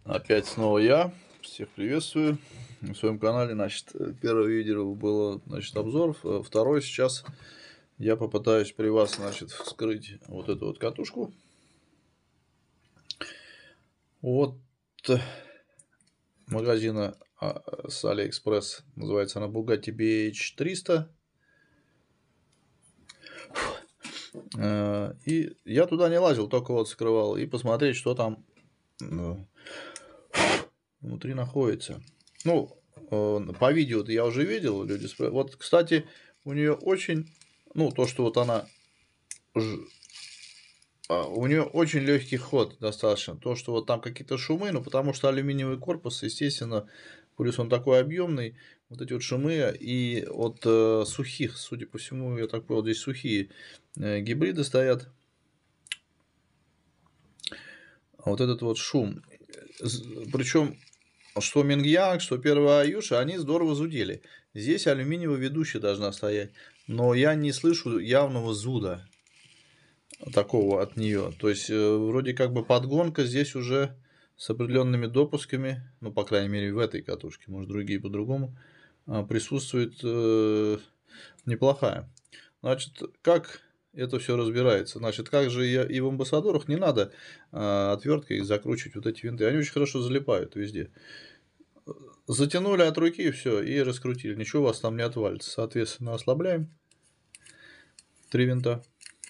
Опять снова я. Всех приветствую. На своем канале, значит, первое видео было, значит, обзор. Второе сейчас я попытаюсь при вас, значит, вскрыть вот эту вот катушку. Вот магазина с AliExpress. Называется она Bugatti BH300. И я туда не лазил, только вот скрывал. И посмотреть, что там внутри находится. Ну, по видео я уже видел, люди спрашивают. Вот, кстати, у нее очень, ну, то, что вот она, у нее очень легкий ход достаточно. То, что вот там какие-то шумы, ну, потому что алюминиевый корпус, естественно, плюс он такой объемный, вот эти вот шумы и от сухих, судя по всему, я так понял, здесь сухие гибриды стоят. Вот этот вот шум. Причем что Мингьянг, что первая Аюша, они здорово зудели. Здесь алюминиевая ведущая должна стоять. Но я не слышу явного зуда такого от нее. То есть, вроде как бы подгонка здесь уже с определенными допусками, ну, по крайней мере, в этой катушке, может, другие по-другому, присутствует неплохая. Значит, как это все разбирается? Значит, как же и в амбассадорах не надо отверткой закручивать вот эти винты. Они очень хорошо залипают везде. Затянули от руки и все, и раскрутили. Ничего у вас там не отвалится. Соответственно, ослабляем 3 винта.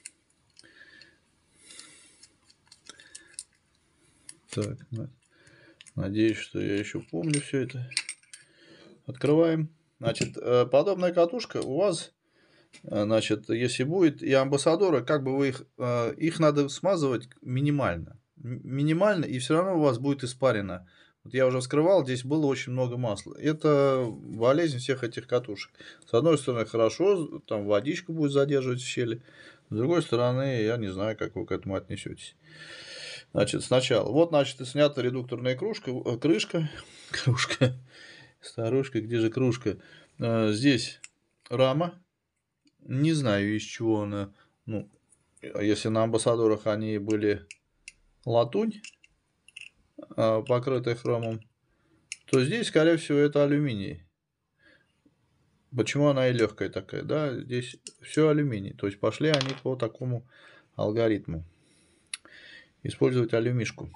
Так, надеюсь, что я еще помню все это. Открываем. Значит, подобная катушка у вас, значит, если будет и амбассадоры, как бы вы их надо смазывать минимально. Минимально, и все равно у вас будет испарено. Вот я уже вскрывал, здесь было очень много масла. Это болезнь всех этих катушек. С одной стороны, хорошо, там водичку будет задерживать в щели. С другой стороны, я не знаю, как вы к этому отнесетесь. Значит, сначала. Вот, значит, снята редукторная крышка. Старушка, где же кружка? Здесь рама. Не знаю, из чего она. Ну, если на амбассадорах они были латунь, покрытая хромом, то здесь, скорее всего, это алюминий. Почему она и легкая такая? Да, здесь все алюминий. То есть пошли они по такому алгоритму. Использовать алюмишку.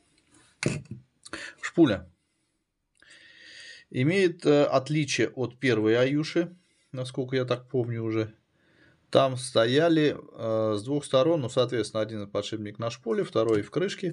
Шпуля имеет отличие от первой Аюши, насколько я так помню уже. Там стояли с двух сторон, ну, соответственно, один подшипник на шпуле, второй в крышке,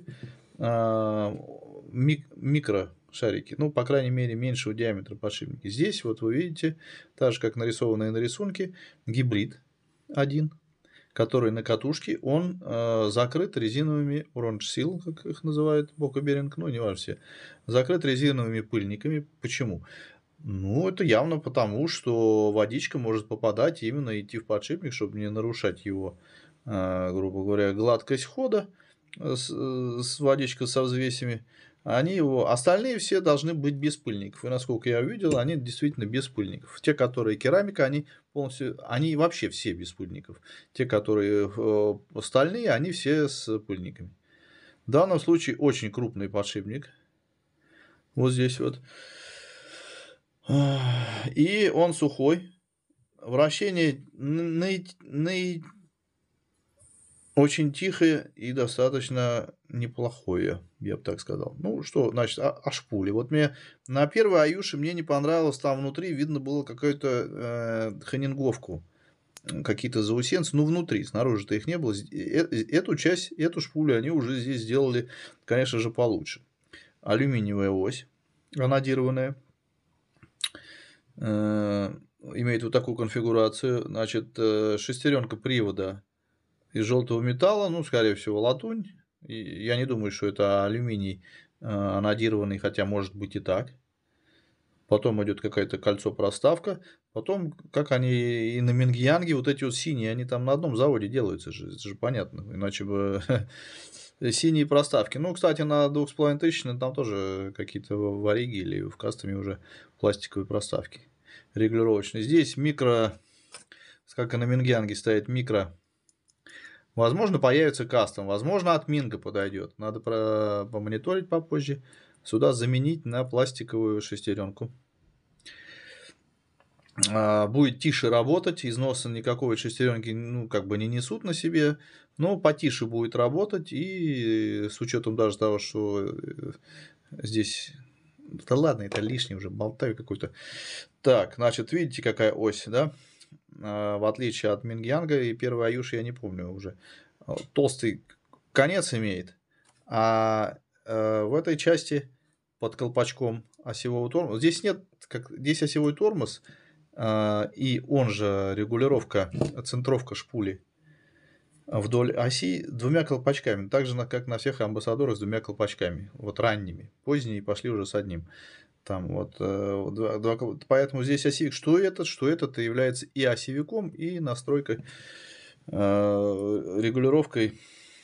микрошарики, ну, по крайней мере, меньшего диаметра подшипники. Здесь, вот вы видите, так же, как нарисованные на рисунке, гибрид один, который на катушке, он закрыт резиновыми Orange Seal, как их называют, Бока Беринг, ну, не важно все, закрыт резиновыми пыльниками. Почему? Ну, это явно потому, что водичка может попадать и именно идти в подшипник, чтобы не нарушать его, грубо говоря, гладкость хода с водичкой со взвесями. Остальные все должны быть без пыльников. И насколько я увидел, они действительно без пыльников. Те, которые керамика, они полностью, они вообще все без пыльников. Те, которые стальные, они все с пыльниками. В данном случае очень крупный подшипник. Вот здесь вот. И он сухой. Вращение очень тихое и достаточно неплохое, я бы так сказал. Ну, что значит о шпуле? Вот мне на первой Аюше мне не понравилось, там внутри видно было какую-то хеннинговку, какие-то заусенцы, ну, внутри, снаружи-то их не было. Эту часть, эту шпулю они уже здесь сделали, конечно же, получше. Алюминиевая ось анодированная. Имеет вот такую конфигурацию. Значит, шестеренка привода из желтого металла, ну, скорее всего, латунь. И я не думаю, что это алюминий анодированный, хотя может быть и так. Потом идет какая-то кольцо-проставка. Потом, как они и на Мингьянге, вот эти вот синие, они там на одном заводе делаются, это же понятно. Иначе бы синие проставки. Ну, кстати, на 2500 там тоже какие-то в Ориге или в кастоме уже пластиковые проставки регулировочные. Здесь микро, как и на Мингьянге стоит микро Возможно, появится кастом, возможно, от Минга подойдет. Надо помониторить попозже. Сюда заменить на пластиковую шестеренку. Будет тише работать, износа никакой шестеренки, ну, как бы не несут на себе, но потише будет работать, и с учетом даже того, что здесь, да ладно, это лишнее уже, болтаю какой-то. Так, значит, видите, какая ось, да? В отличие от Мингянга и первой Аюши, я не помню уже. Толстый конец имеет, а в этой части под колпачком осевого тормоза, здесь нет, здесь осевой тормоз, и он же регулировка, центровка шпули вдоль оси двумя колпачками, так же, как на всех амбассадорах с двумя колпачками, вот ранними, поздние пошли уже с одним. Там вот, поэтому здесь осевик, что это является и осевиком, и настройкой, регулировкой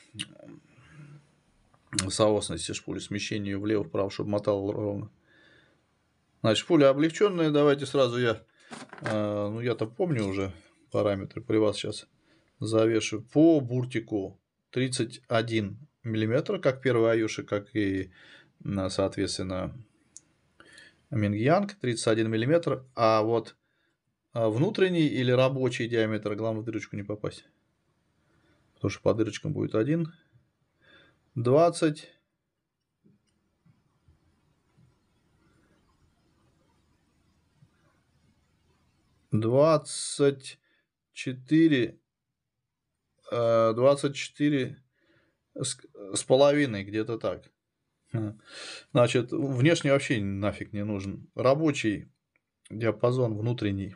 соосности шпули, смещение влево-вправо, чтобы мотало ровно. Значит, шпуля облегченная, давайте сразу ну я-то помню уже параметры, при вас сейчас завешу. По буртику 31 мм, как первый Аюши, как и, соответственно, Мингянг 31 мм, а вот внутренний или рабочий диаметр, главное в дырочку не попасть, потому что по дырочкам будет 1, 20, 24, 24 с половиной, где-то так. Значит, внешне вообще нафиг не нужен. Рабочий диапазон внутренний,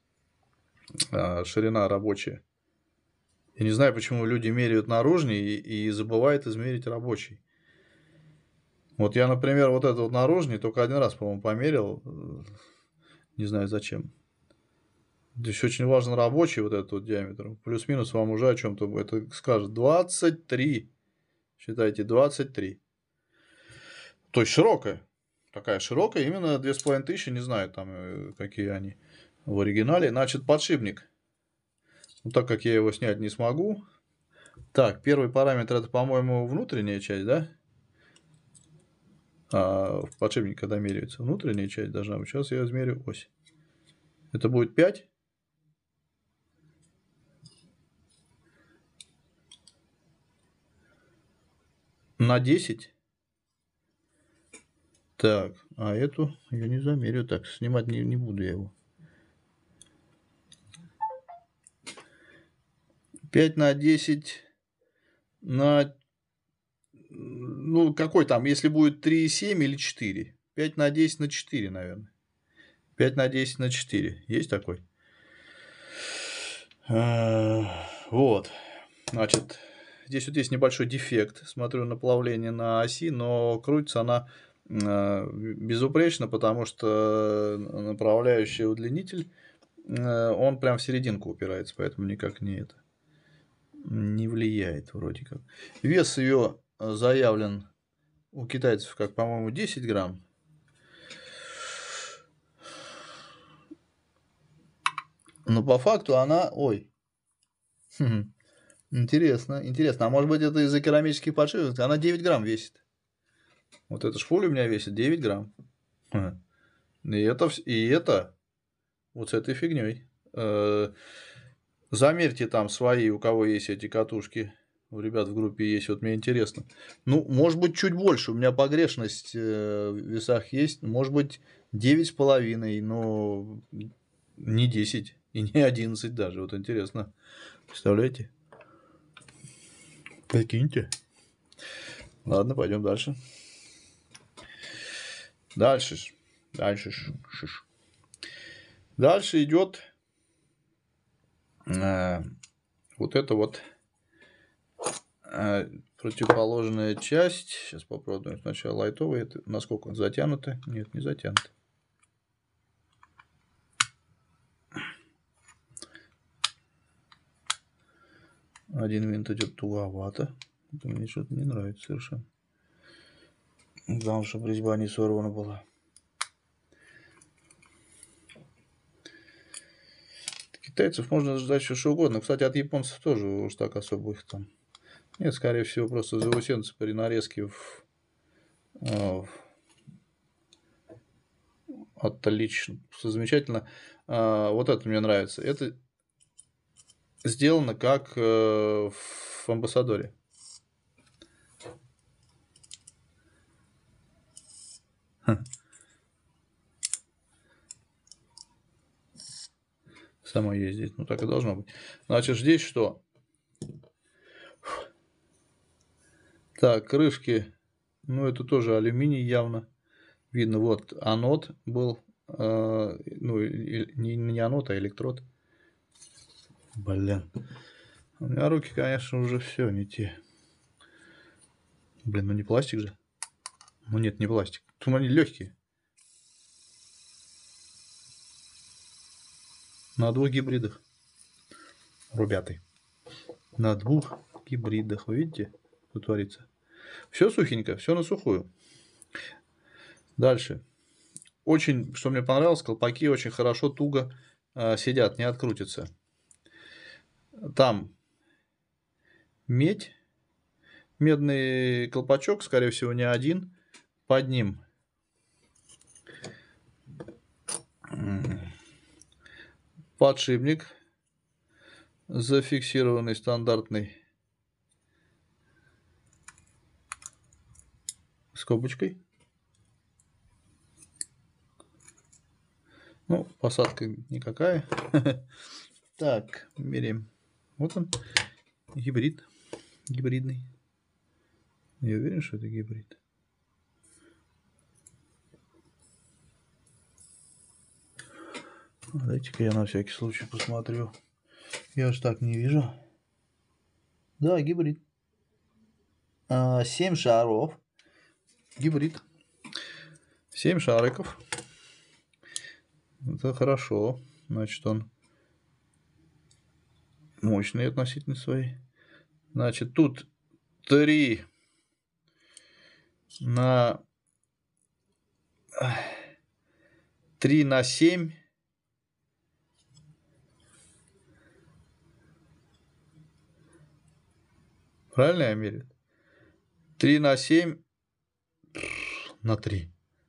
ширина рабочая. Я не знаю, почему люди меряют наружный и забывают измерить рабочий. Вот я, например, вот этот вот наружный только один раз, по-моему, померил. Не знаю зачем. Здесь очень важен рабочий вот этот вот диаметр. Плюс-минус вам уже о чем-то это скажет. 23. Считайте, 23. То есть широкая. Такая широкая, именно 2500, не знаю там какие они в оригинале. Значит, подшипник. Ну, так как я его снять не смогу. Так, первый параметр это, по-моему, внутренняя часть, да? В подшипнике, когда меряется, внутренняя часть должна быть. Сейчас я измерю ось. Это будет 5. На 10. Так, а эту я не замерю. Так, снимать не буду я его. 5 на 10 на... Ну, какой там, если будет 3,7 или 4? 5 на 10 на 4, наверное. 5 на 10 на 4. Есть такой? Вот. Значит, здесь вот есть небольшой дефект. Смотрю направление на оси, но крутится она безупречно, потому что направляющий удлинитель, он прям в серединку упирается, поэтому никак не влияет вроде как. Вес ее заявлен у китайцев как, по-моему, 10 грамм. Но по факту она... Ой. Интересно. А может быть, это из-за керамических подшипников? Она 9 грамм весит. Вот эта шпуля у меня весит 9 грамм. И это вот с этой фигней. Замерьте там свои, у кого есть эти катушки. У ребят в группе есть, вот мне интересно. Ну, может быть, чуть больше. У меня погрешность в весах есть. Может быть, 9,5, но не 10 и не 11 даже. Вот интересно. Представляете? Прикиньте. Ладно, пойдем дальше. Дальше идет вот эта вот противоположная часть. Сейчас попробуем сначала лайтовый. Это насколько затянуто? Нет, не затянуто. Один винт идет туговато. Это мне что-то не нравится совершенно. Главное, чтобы резьба не сорвана была. китайцев можно ждать все что угодно. Кстати, от японцев тоже уж так особо их там. Нет, скорее всего, просто заусенцы при нарезке отлично, замечательно. Вот это мне нравится. Это сделано как в Амбассадоре. Само ездить. Ну, так и должно быть. Значит, здесь что? Так, крышки. Ну, это тоже алюминий явно. Видно, вот анод был. Ну, не анод, а электрод. Блин. У меня руки, конечно, уже все не те. Блин, ну не пластик же. Ну нет, не пластик. Тут они легкие. На 2 гибридах. Ребята. На 2 гибридах. Вы видите, что творится? Все сухенько, все на сухую. Дальше. Очень, что мне понравилось, колпаки очень хорошо, туго сидят, не открутятся. Там медь. Медный колпачок, скорее всего, не один. Под ним подшипник зафиксированный стандартной скобочкой. Ну, посадка никакая. Так, меряем. Вот он, гибрид. Гибридный. Я уверен, что это гибрид. Дайте-ка я на всякий случай посмотрю. Я же так не вижу. Да, гибрид. 7 шаров. Гибрид. 7 шариков. Это хорошо. Значит, он мощный относительно своей. Значит, тут 3 на 7. Правильно я меряю? 3 на 7 на 3.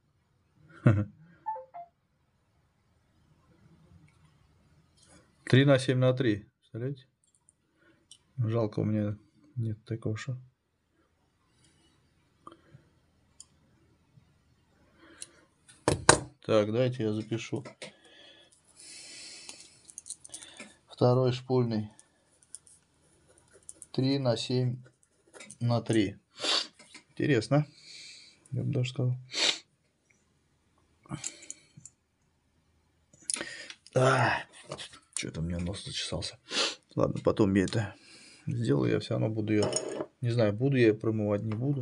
Три на 7 на 3. Представляете? Жалко, у меня нет такого что. Так, давайте я запишу. Второй шпульный. 3 на 7 на 3. Интересно. Я бы даже сказал. Что-то у меня нос зачесался. Ладно, потом я это сделаю. Я все равно буду ее... Не знаю, буду я ее промывать, не буду.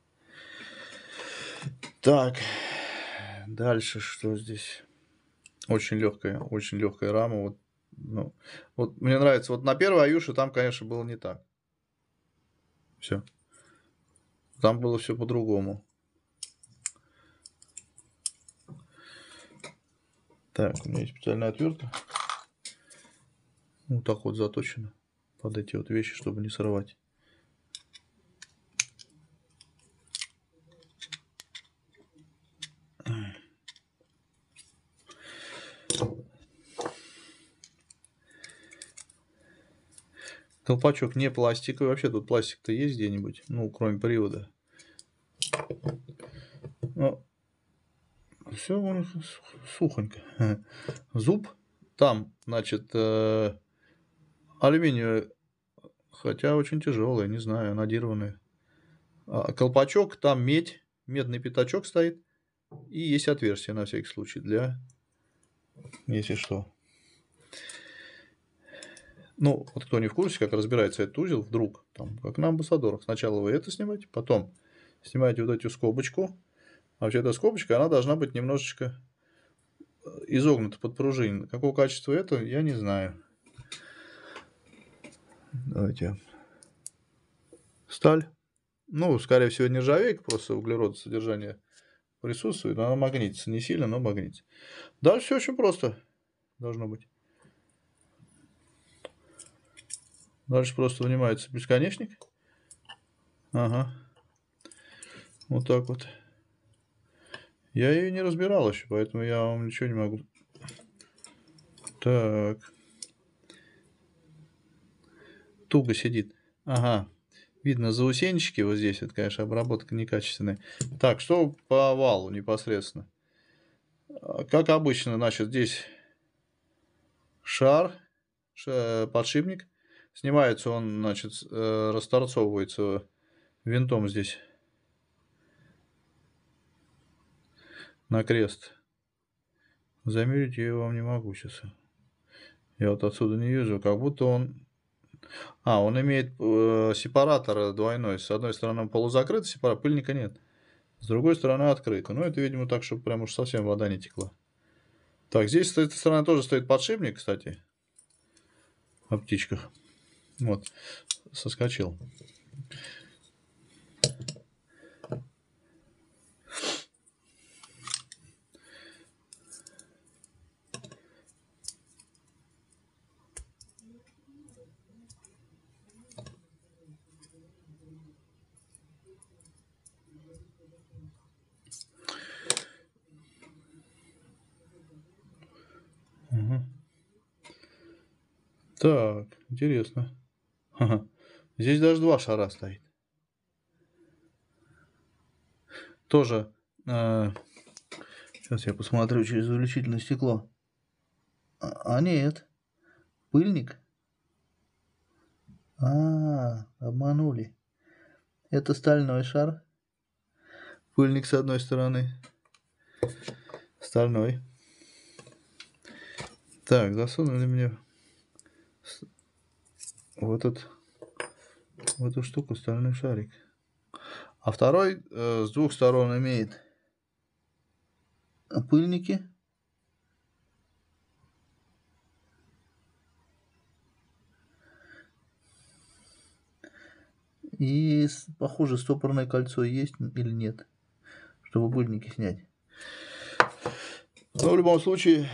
Так. Дальше что здесь? Очень легкая рама. Вот, ну, вот мне нравится. Вот на первой Аюше там, конечно, было не так. Все. Там было все по-другому. Так, у меня есть специальная отвертка. Вот так вот заточена под эти вот вещи, чтобы не сорвать. Колпачок не пластиковый. Вообще тут пластик-то есть где-нибудь? Ну, кроме привода. Ну, все у них сухонько. Зуб. Там, значит, алюминиевый, хотя очень тяжелый, не знаю, анодированный. Колпачок, там медь, медный пятачок стоит. И есть отверстие на всякий случай для, если что. Ну, вот кто не в курсе, как разбирается этот узел, вдруг, там, как на амбассадорах, сначала вы это снимаете, потом снимаете вот эту скобочку. А вообще эта скобочка, она должна быть немножечко изогнута, подпружинена. Какого качества это, я не знаю. Давайте. Сталь. Ну, скорее всего, нержавейка, просто углеродосодержание присутствует, но она магнитится. Не сильно, но магнитится. Дальше все очень просто должно быть. Дальше просто вынимается бесконечник. Ага. Вот так вот. Я ее не разбирал еще, поэтому я вам ничего не могу. Так. Туго сидит. Ага. Видно заусенчики вот здесь. Это, конечно, обработка некачественная. Так, что по валу непосредственно? Как обычно, значит, здесь шар, подшипник. Снимается он, значит, расторцовывается винтом здесь на крест. Замерить я его вам не могу сейчас. Я вот отсюда не вижу, как будто он... он имеет сепаратор двойной. С одной стороны он полузакрыт, пыльника нет. С другой стороны открыто. Ну, это, видимо, так, чтобы прям уж совсем вода не текла. Так, здесь с этой стороны тоже стоит подшипник, кстати. На птичках. Вот. Соскочил. Угу. Так, интересно. Ага. Здесь даже два шара стоит. Тоже. Сейчас я посмотрю через увеличительное стекло. Нет. Пыльник. Обманули. Это стальной шар. Пыльник с одной стороны. Стальной. Так, засунули мне в эту штуку стальной шарик. А второй с двух сторон имеет пыльники. И, похоже, стопорное кольцо есть или нет, чтобы пыльники снять. Но в любом случае,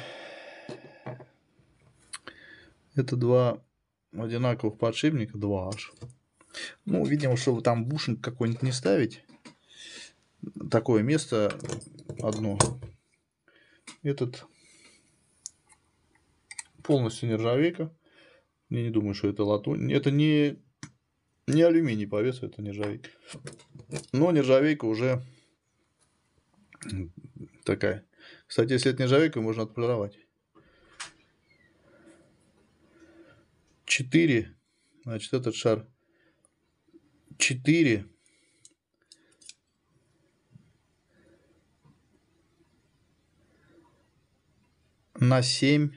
это два одинаковых подшипника, два аж. Ну, видимо, чтобы там бушник какой-нибудь не ставить. Такое место одно. Этот полностью нержавейка. Я не думаю, что это латунь. Это не алюминий по весу, это нержавейка. Но нержавейка уже такая. Кстати, если это нержавейка, можно отполировать. 4. Значит, этот шар 4 на 7.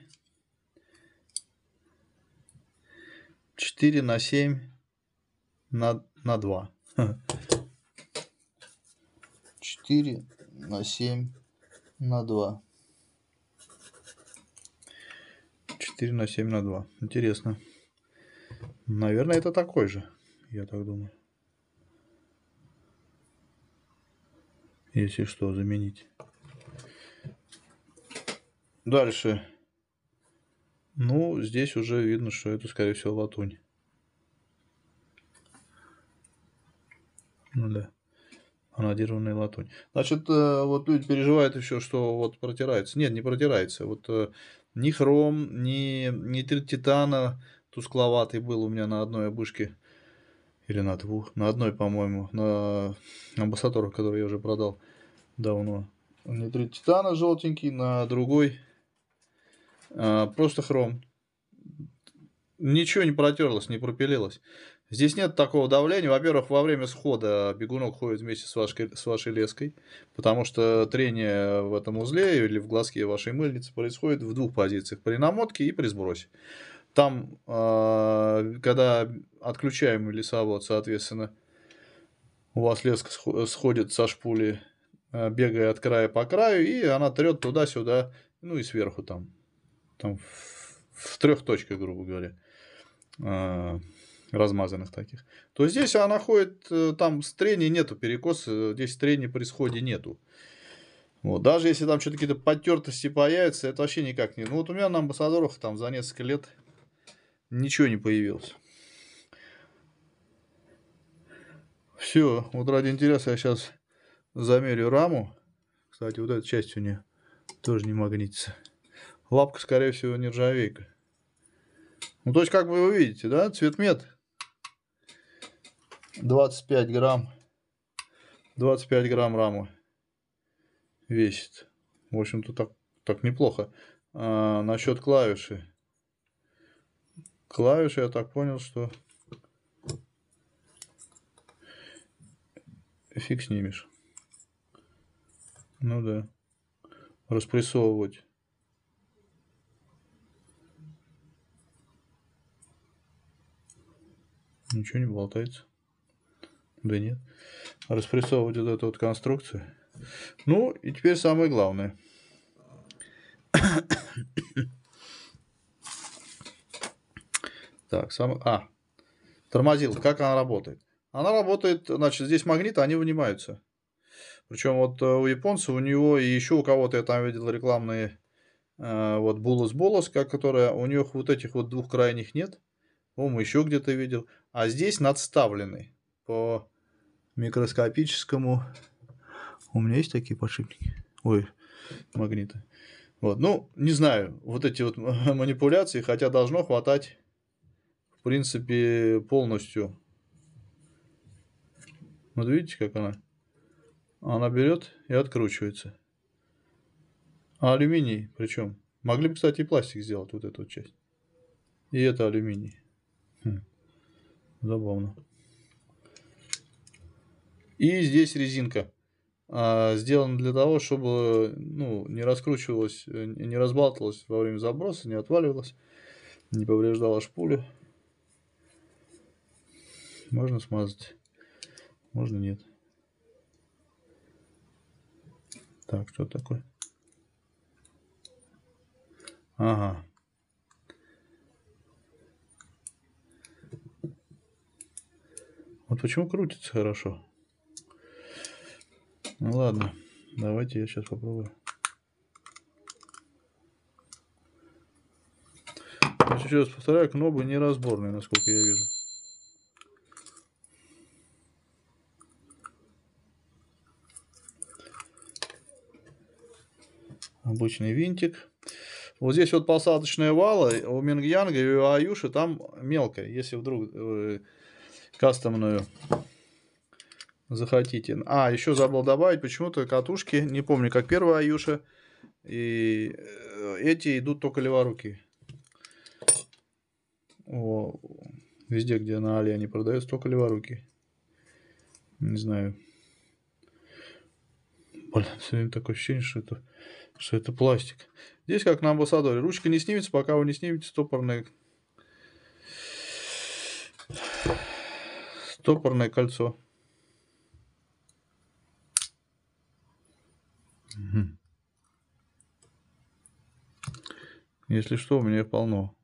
4 на 7 на 2. 4 на 7 на 2. 4 на 7 на 2. Интересно. Наверное, это такой же, я так думаю. Если что, заменить. Дальше. Ну, здесь уже видно, что это, скорее всего, латунь. Ну да. Анодированная латунь. Значит, вот люди переживают еще, что вот протирается. Нет, не протирается. Вот ни хром, ни титана тускловатый был у меня на одной обышке. Или на двух. На одной, по-моему. На амбассадорах, который я уже продал давно. Нитрит титана желтенький, на другой просто хром. Ничего не протерлось, не пропилилось. Здесь нет такого давления. Во-первых, во время схода бегунок ходит вместе с вашей леской, потому что трение в этом узле или в глазке вашей мыльницы происходит в двух позициях. При намотке и при сбросе. Там, когда отключаем лесовод, соответственно, у вас леска сходит со шпули, бегая от края по краю, и она трет туда-сюда, ну и сверху там в 3 точках, грубо говоря, размазанных таких. То здесь она ходит, там трения нету, перекоса, здесь трения при сходе нету. Вот. Даже если там что-то какие-то потертости появятся, это вообще никак не... Ну вот у меня на амбассадорах там за несколько лет ничего не появилось. Все, вот ради интереса я сейчас замерю раму. Кстати, вот эта часть у нее тоже не магнитится. Лапка, скорее всего, нержавейка. Ну, то есть, как вы видите, да, цветмет 25 грамм. 25 грамм рамы весит. В общем-то, так неплохо. Насчет клавиши. Клавиши, я так понял, что фиг снимешь. Ну да. Распрессовывать. Ничего не болтается. Да нет. Распрессовывать вот эту вот конструкцию. Ну, и теперь самое главное. Так, тормозилка. Как она работает? Она работает, значит, здесь магниты, они вынимаются. Причем вот у японцев, у него и еще у кого-то я там видел рекламные вот булос, которая у них вот этих вот двух крайних нет. По-моему, еще где-то видел. А здесь надставленный по микроскопическому. У меня есть такие подшипники? Ой, магниты. Вот, ну, не знаю, вот эти вот манипуляции, хотя должно хватать, в принципе, полностью. Вот видите, как она? Она берет и откручивается. А алюминий причем? Могли бы, кстати, и пластик сделать, вот эту вот часть. И это алюминий. Забавно. И здесь резинка. Сделана для того, чтобы не раскручивалась, не разбалтывалась во время заброса, не отваливалась, не повреждала шпулю. Можно смазать, можно нет. Так, что такое? Ага. Вот почему крутится хорошо. Ну ладно, давайте я сейчас попробую. Значит, еще раз повторяю, кнопы неразборные, насколько я вижу. Обычный винтик. Вот здесь вот посадочная вала у Мингьянга и у Аюши там мелкая. Если вдруг кастомную захотите. Еще забыл добавить, почему-то катушки, не помню, как первая Аюша, и эти идут только леворуки. Везде, где на Али они продаются, только леворуки. Не знаю. Блин, сегодня такое ощущение, что это пластик. Здесь как на амбассадоре. Ручка не снимется, пока вы не снимете стопорное кольцо. Если что, у меня их полно.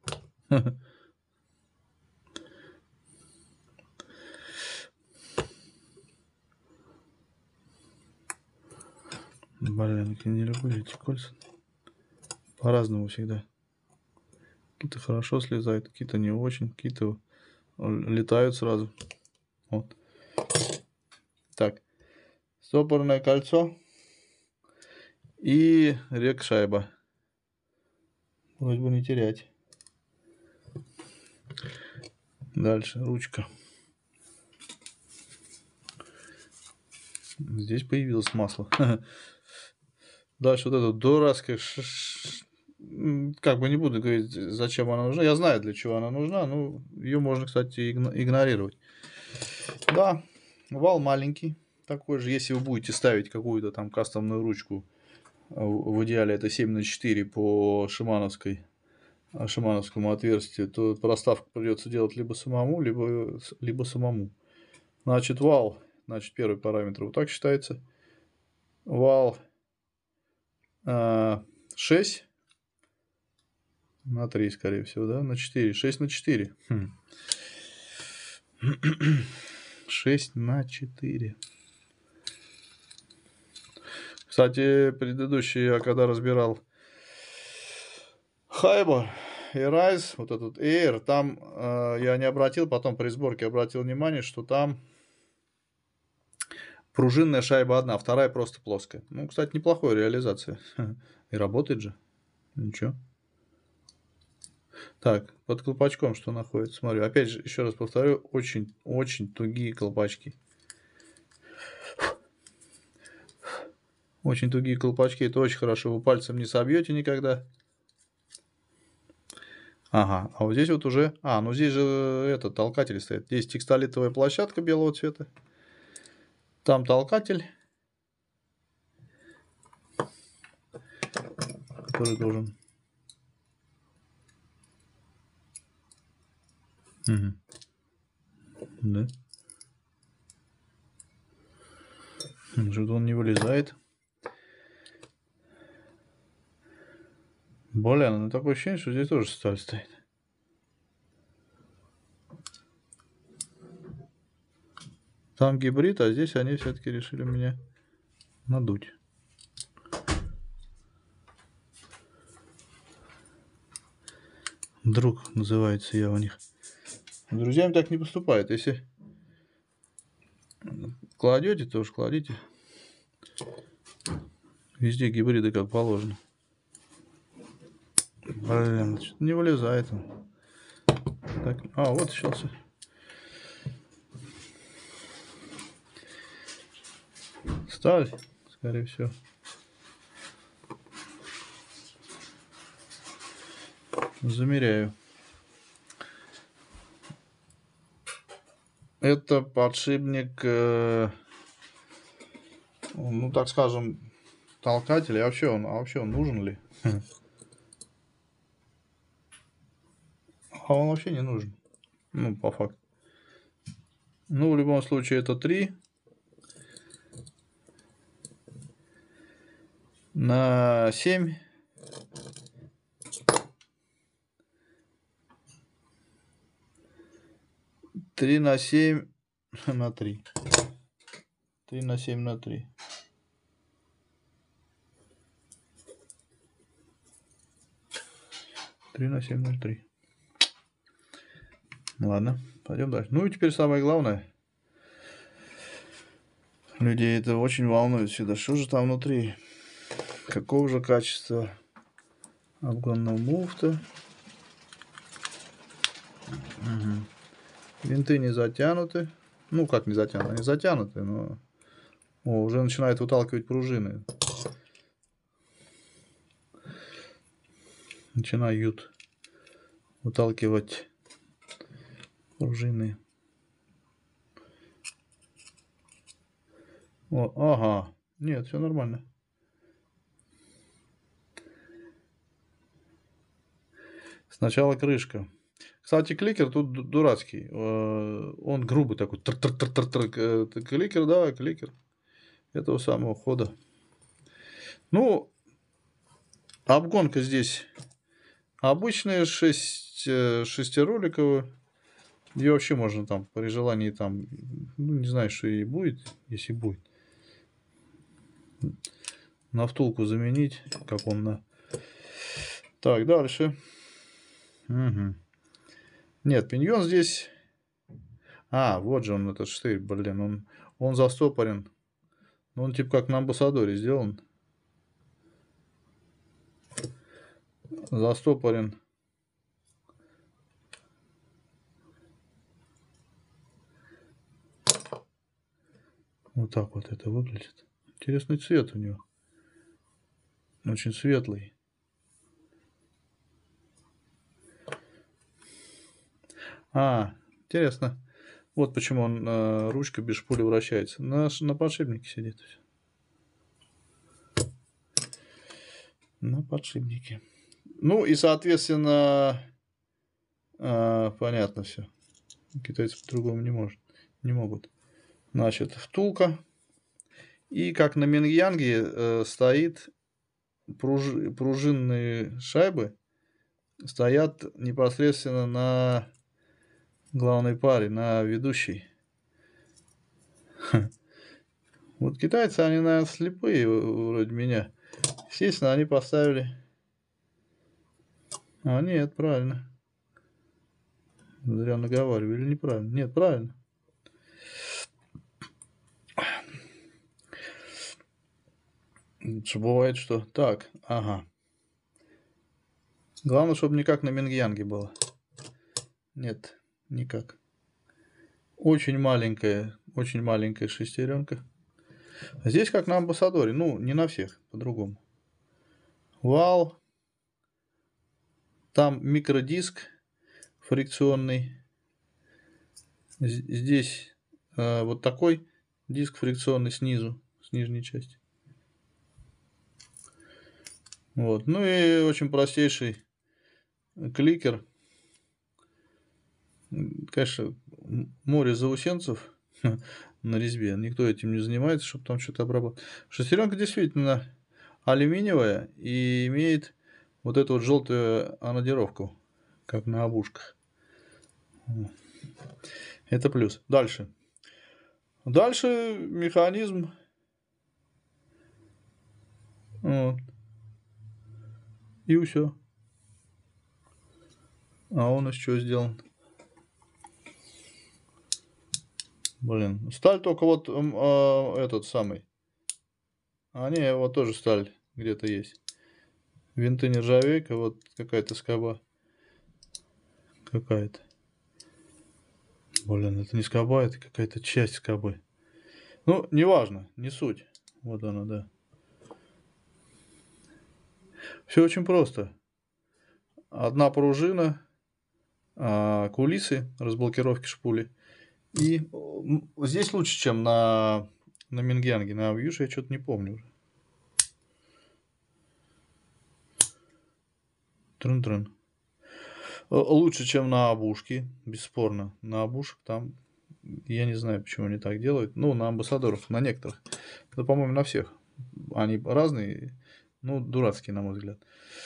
Блин, я не люблю эти кольца. По-разному всегда. Какие-то хорошо слезают, какие-то не очень, какие-то летают сразу. Вот. Так. Стопорное кольцо. И рек-шайба. Вроде бы не терять. Дальше ручка. Здесь появилось масло. Дальше вот эта дурацкая как бы не буду говорить, зачем она нужна. Я знаю, для чего она нужна, но ее можно, кстати, игнорировать. Да, вал маленький. Такой же, если вы будете ставить какую-то там кастомную ручку, в идеале это 7х4 по шимановскому отверстию, то проставку придется делать либо самому, либо самому. Значит, вал, первый параметр вот так считается. Вал 6 на 3, скорее всего, да? На 4. 6 на 4. 6 на 4. Кстати, предыдущий я когда разбирал Хайбо и Райз, вот этот Air, там я не обратил, потом при сборке обратил внимание, что там пружинная шайба одна, вторая просто плоская. Ну, кстати, неплохая реализация. И работает же. Ничего. Так, под колпачком что находится? Смотрю, опять же, еще раз повторю, очень тугие колпачки. Очень тугие колпачки, это очень хорошо. Вы пальцем не собьете никогда. Ага, а вот здесь вот уже... ну здесь же этот толкатель стоит. Здесь текстолитовая площадка белого цвета. Там толкатель, который должен... Угу. Да. Что-то он не вылезает. Блин, ну такое ощущение, что здесь тоже сталь стоит. Там гибрид, а здесь они все-таки решили меня надуть. Друг называется я у них. С друзьями так не поступает. Если кладете, то уж кладите. Везде гибриды как положено. Блин, что-то не вылезает он. Так, вот сейчас. Сталь, скорее всего. Замеряю. Это подшипник, ну так скажем, толкатель. А вообще он нужен ли? А он вообще не нужен. Ну, по факту. Ну, в любом случае, это 3 на 7. Три на 7 на 3. 3 на 7 на 3. Три на 7 на 3. Ладно, пойдем дальше. Ну и теперь самое главное. Людей это очень волнует всегда. Что же там внутри? Какого же качества обгонного муфта? Угу. Винты не затянуты. Ну как не затянуты? Они затянуты, но уже начинает выталкивать пружины. Начинают выталкивать пружины. Ага. Нет, все нормально. Сначала крышка. Кстати, кликер тут дурацкий. Он грубый такой. Кликер, да, кликер этого самого хода. Ну, обгонка здесь обычная, шестироликовая. Ее вообще можно там при желании там, ну, не знаю, что и будет, если будет. На втулку заменить, как он на... Так, дальше. Угу. Нет, пиньон здесь... вот же он, этот штырь, блин, он застопорен. Он типа как на амбассадоре сделан. Застопорен. Вот так вот это выглядит. Интересный цвет у него. Очень светлый. Интересно. Вот почему он, ручка без шпули вращается. На подшипнике сидит. На подшипнике. Ну и, соответственно, понятно все. Китайцы по-другому не могут. Значит, втулка. И как на Миньянге стоит пружинные шайбы. Стоят непосредственно на главной паре, на ведущей. Вот китайцы, они, наверное, слепые, вроде меня. Естественно, они поставили... нет, правильно. Зря наговаривали, или неправильно? Нет, правильно. Бывает, что... Так, ага. Главное, чтобы никак на Мингьянге было. Нет, никак. Очень маленькая шестеренка. А здесь как на Амбассадоре. Ну, не на всех, по-другому. Вал. Там микродиск фрикционный. Здесь вот такой диск фрикционный снизу, с нижней части. Вот. Ну и очень простейший кликер. Конечно, море заусенцев на резьбе. Никто этим не занимается, чтобы там что-то обрабатывать. Шестеренка действительно алюминиевая и имеет вот эту вот желтую анодировку, как на обушках. Это плюс. Дальше. Дальше механизм. Вот. И все. А он из чего сделан? Блин. Сталь только вот этот самый. А не, вот тоже сталь где-то есть. Винты нержавейка, вот какая-то скоба. Какая-то. Блин, это не скоба, это какая-то часть скобы. Ну, неважно, не суть. Вот она, да. Все очень просто. Одна пружина, кулисы, разблокировки шпули. И здесь лучше, чем на Мингьянге. На Вьюше я что-то не помню уже. Трын-трын. Лучше, чем на обушке, бесспорно. На обушек там, я не знаю, почему они так делают. Ну, на амбассадорах, на некоторых. Да, по-моему, на всех. Они разные, ну, дурацкие, на мой взгляд.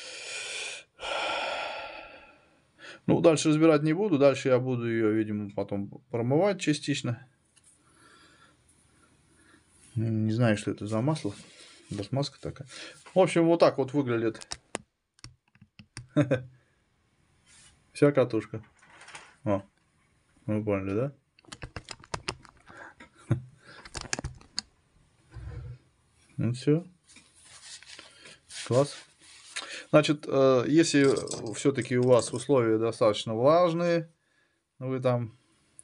Ну, дальше разбирать не буду. Дальше я буду ее, видимо, потом промывать частично. Не знаю, что это за масло. Смазка такая. В общем, вот так вот выглядит вся катушка. О, вы поняли, да? Ну все. Класс. Значит, если все-таки у вас условия достаточно влажные, вы там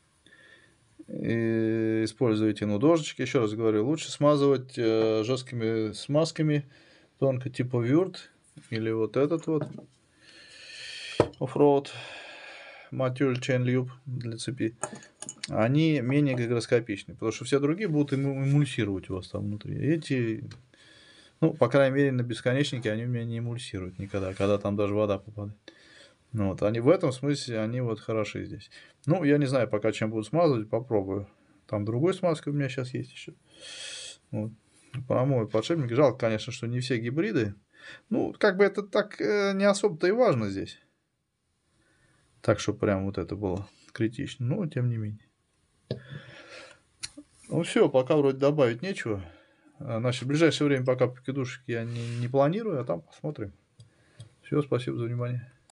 используете дождички, еще раз говорю, лучше смазывать жесткими смазками, тонко, типа Вюрт, или вот этот вот Offroad Mature Chain Lube для цепи. Они менее гигроскопичны, потому что все другие будут эмульсировать у вас там внутри. Эти, ну, по крайней мере, на бесконечнике они у меня не эмульсируют никогда, когда там даже вода попадает. Ну, вот, они в этом смысле, они вот хороши здесь. Ну, я не знаю, пока чем буду смазывать, попробую. Там другой смазкой у меня сейчас есть еще. Вот. Промою подшипник. Жалко, конечно, что не все гибриды. Ну, как бы это так не особо-то и важно здесь. Так что прям вот это было критично. Но тем не менее. Ну все, пока вроде добавить нечего. Значит, в ближайшее время пока покидушек я не планирую, а там посмотрим. Все, спасибо за внимание.